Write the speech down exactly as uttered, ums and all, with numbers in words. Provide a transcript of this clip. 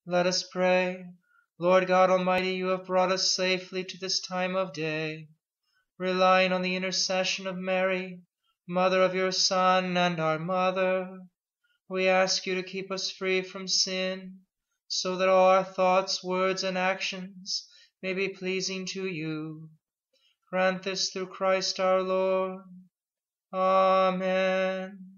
Let us pray. Lord God Almighty, you have brought us safely to this time of day. Relying on the intercession of Mary, Mother of your Son and our Mother, we ask you to keep us free from sin, so that all our thoughts, words, and actions may be pleasing to you. Grant this through Christ our Lord. Amen.